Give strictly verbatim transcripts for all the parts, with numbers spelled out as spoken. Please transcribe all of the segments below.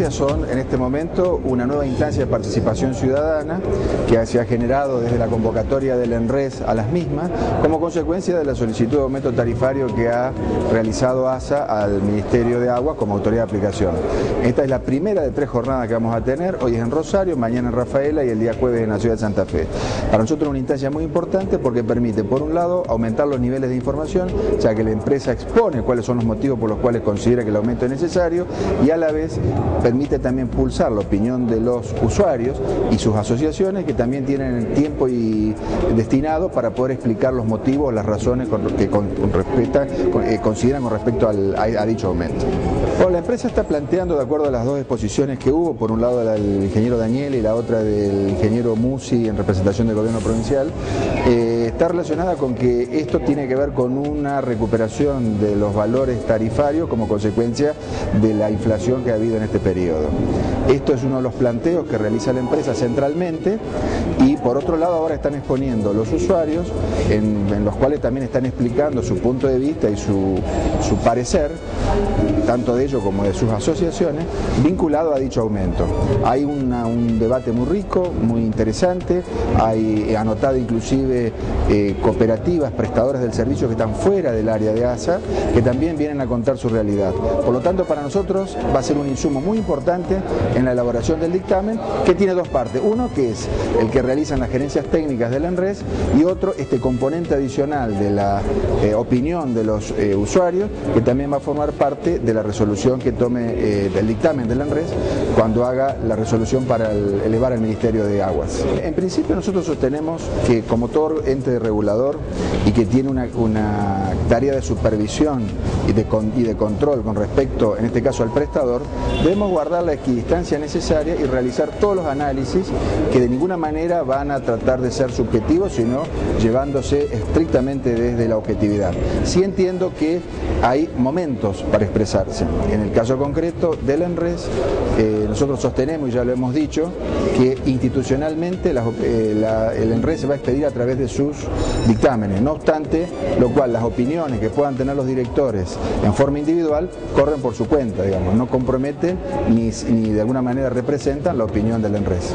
provincias son en este momento una nueva instancia de participación ciudadana que se ha generado desde la convocatoria del ENRES a las mismas como consecuencia de la solicitud de aumento tarifario que ha realizado ASA al Ministerio de Agua como autoridad de aplicación. Esta es la primera de tres jornadas que vamos a tener, hoy es en Rosario, mañana en Rafaela y el día jueves en la ciudad de Santa Fe. Para nosotros es una instancia muy importante porque permite, por un lado, aumentar los niveles de información, ya que la empresa expone cuáles son los motivos por los cuales considera que el aumento es necesario, y a la vez permite también pulsar la opinión de los usuarios y sus asociaciones, que también tienen el tiempo y destinado para poder explicar los motivos, las razones que con, con respecto, con, eh, consideran con respecto al, a, a dicho aumento. Bueno, la empresa está planteando, de acuerdo a las dos exposiciones que hubo, por un lado la del ingeniero Daniel y la otra del ingeniero Musi en representación del gobierno provincial, eh, está relacionada con que esto tiene que ver con una recuperación de los valores tarifarios como consecuencia de la inflación que ha habido en este periodo. Esto es uno de los planteos que realiza la empresa centralmente, y por otro lado ahora están exponiendo los usuarios en, en los cuales también están explicando su punto de vista y su, su parecer, tanto de ellos como de sus asociaciones, vinculado a dicho aumento. Hay una, un debate muy rico, muy interesante, hay anotado inclusive eh, cooperativas, prestadores del servicio que están fuera del área de ASA, que también vienen a contar su realidad. Por lo tanto, para nosotros va a ser un insumo muy importante en la elaboración del dictamen, que tiene dos partes. Uno, que es el que realizan las gerencias técnicas del ENRES, y otro, este componente adicional de la eh, opinión de los eh, usuarios, que también va a formar parte de la resolución que tome eh, del dictamen del ENRES cuando haga la resolución para el, elevar al Ministerio de Aguas. En principio nosotros sostenemos que como todo ente regulador y que tiene una, una tarea de supervisión y de, con, y de control con respecto, en este caso al prestador, debemos guardar la equidistancia necesaria y realizar todos los análisis que de ninguna manera van a tratar de ser subjetivos, sino llevándose estrictamente desde la objetividad. Sí entiendo que hay momentos para expresarse. En el caso concreto del ENRES, eh, nosotros sostenemos, y ya lo hemos dicho, que institucionalmente la, eh, la, el ENRES se va a expedir a través de sus dictámenes. No obstante, lo cual las opiniones que puedan tener los directores en forma individual corren por su cuenta, digamos, no comprometen ni, ni de alguna manera representan la opinión del ENRES.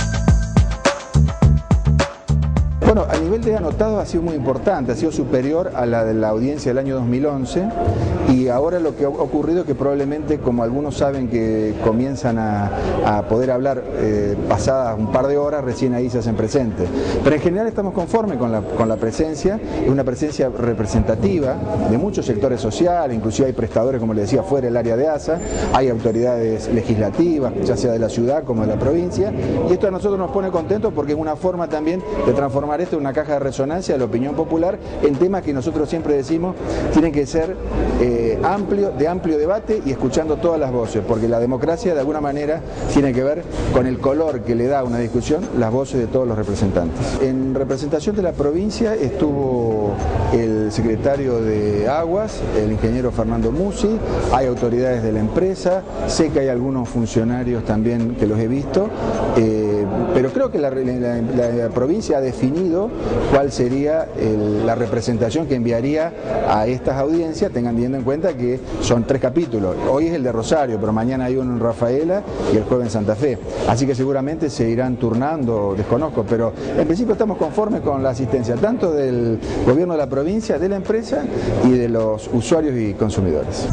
Bueno, a nivel de anotados ha sido muy importante, ha sido superior a la de la audiencia del año dos mil once, y ahora lo que ha ocurrido es que probablemente, como algunos saben que comienzan a, a poder hablar eh, pasadas un par de horas, recién ahí se hacen presentes. Pero en general estamos conformes con la, con la presencia, es una presencia representativa de muchos sectores sociales, inclusive hay prestadores, como les decía, fuera del área de ASA, hay autoridades legislativas, ya sea de la ciudad como de la provincia, y esto a nosotros nos pone contentos porque es una forma también de transformar esto en una caja de resonancia de la opinión popular en temas que nosotros siempre decimos tienen que ser eh, amplio, de amplio debate y escuchando todas las voces, porque la democracia de alguna manera tiene que ver con el color que le da a una discusión las voces de todos los representantes. En representación de la provincia estuvo el secretario de Aguas, el ingeniero Fernando Musi, hay autoridades de la empresa, sé que hay algunos funcionarios también que los he visto, eh, pero creo que la, la, la provincia ha definido cuál sería el, la representación que enviaría a estas audiencias, tengan teniendo en cuenta que son tres capítulos. Hoy es el de Rosario, pero mañana hay uno en Rafaela y el jueves en Santa Fe. Así que seguramente se irán turnando, desconozco, pero en principio estamos conformes con la asistencia tanto del gobierno de la provincia, de la empresa y de los usuarios y consumidores.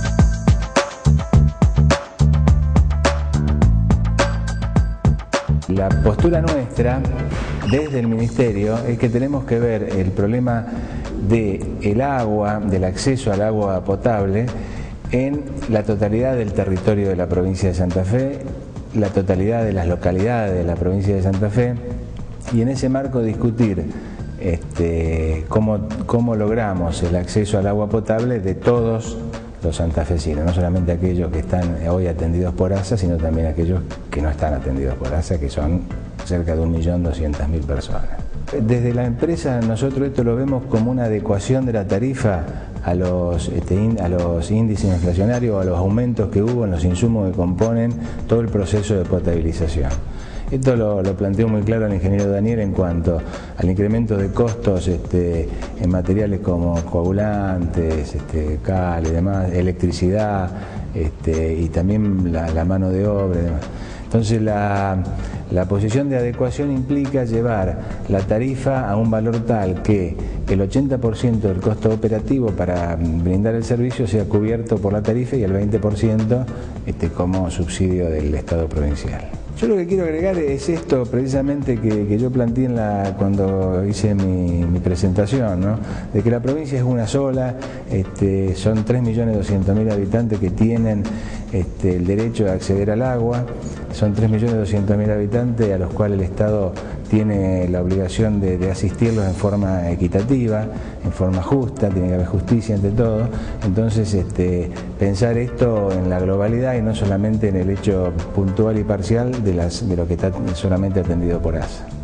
La postura nuestra desde el Ministerio es que tenemos que ver el problema del agua, del acceso al agua potable en la totalidad del territorio de la provincia de Santa Fe, la totalidad de las localidades de la provincia de Santa Fe, y en ese marco discutir este, cómo, cómo logramos el acceso al agua potable de todos los santafesinos, no solamente aquellos que están hoy atendidos por ASA, sino también aquellos que no están atendidos por ASA, que son cerca de un millón doscientas mil personas. Desde la empresa nosotros esto lo vemos como una adecuación de la tarifa a los, este, in, a los índices inflacionarios o a los aumentos que hubo en los insumos que componen todo el proceso de potabilización. Esto lo, lo planteó muy claro el ingeniero Daniel en cuanto al incremento de costos este, en materiales como coagulantes, este, cal y demás, electricidad, este, y también la, la mano de obra y demás. Entonces la, la posición de adecuación implica llevar la tarifa a un valor tal que el ochenta por ciento del costo operativo para brindar el servicio sea cubierto por la tarifa y el veinte por ciento este, como subsidio del Estado provincial. Yo lo que quiero agregar es esto precisamente que, que yo planteé en la, cuando hice mi, mi presentación, ¿no? De que la provincia es una sola, este, son tres millones doscientos mil habitantes que tienen este, el derecho de acceder al agua, son tres millones doscientos mil habitantes a los cuales el Estado tiene la obligación de, de asistirlos en forma equitativa, en forma justa, tiene que haber justicia ante todo. Entonces este, pensar esto en la globalidad y no solamente en el hecho puntual y parcial de, las, de lo que está solamente atendido por A S A.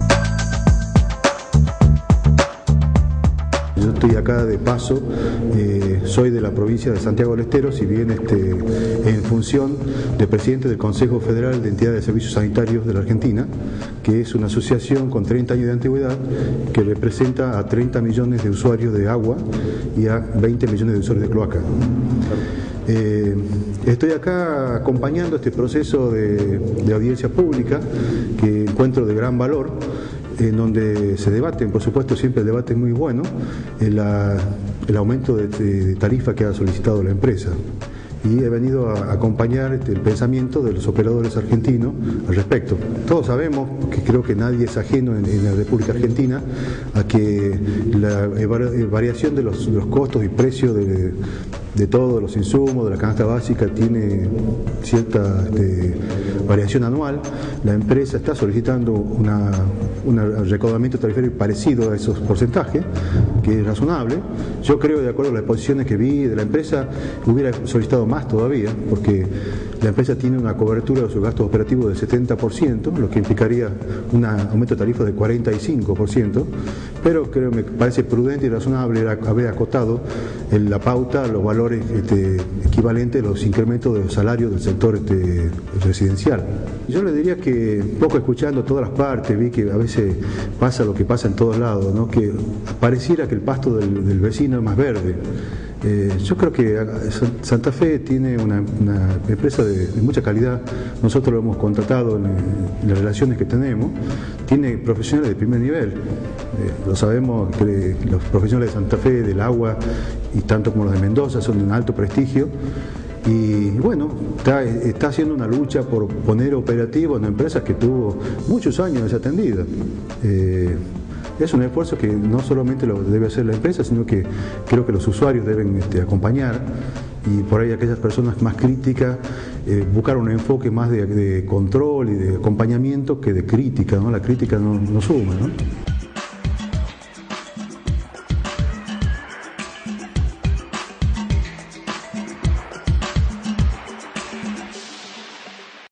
Yo estoy acá de paso, eh, soy de la provincia de Santiago del Estero, si bien este, en función de presidente del Consejo Federal de Entidades de Servicios Sanitarios de la Argentina, que es una asociación con treinta años de antigüedad que representa a treinta millones de usuarios de agua y a veinte millones de usuarios de cloaca. Eh, estoy acá acompañando este proceso de, de audiencia pública que encuentro de gran valor, en donde se debaten, por supuesto siempre el debate es muy bueno, el, la, el aumento de, de tarifa que ha solicitado la empresa. Y he venido a acompañar este, el pensamiento de los operadores argentinos al respecto. Todos sabemos, porque creo que nadie es ajeno en, en la República Argentina, a que la variación de los, de los costos y precios de, de todos los insumos, de la canasta básica, tiene cierta este, variación anual. La empresa está solicitando una, una, un recaudamiento tarifario parecido a esos porcentajes, que es razonable. Yo creo, de acuerdo a las posiciones que vi de la empresa, hubiera solicitado más todavía, porque la empresa tiene una cobertura de sus gastos operativos del setenta por ciento, lo que implicaría un aumento de tarifa de cuarenta y cinco por ciento, pero creo que me parece prudente y razonable haber acotado en la pauta los valores este, equivalentes a los incrementos de los salarios del sector este, residencial. Yo le diría que, poco escuchando todas las partes, vi que a veces pasa lo que pasa en todos lados, ¿no? Que pareciera que el pasto del, del vecino es más verde. Eh, yo creo que Santa Fe tiene una, una empresa de, de mucha calidad, nosotros lo hemos contratado en, en las relaciones que tenemos, tiene profesionales de primer nivel, eh, lo sabemos que los profesionales de Santa Fe, del agua, y tanto como los de Mendoza, son de un alto prestigio, y bueno, está, está haciendo una lucha por poner operativo en empresas que tuvo muchos años desatendidas. Eh, Es un esfuerzo que no solamente lo debe hacer la empresa, sino que creo que los usuarios deben este, acompañar, y por ahí aquellas personas más críticas eh, buscar un enfoque más de, de control y de acompañamiento que de crítica, ¿no? La crítica no, no suma, ¿no?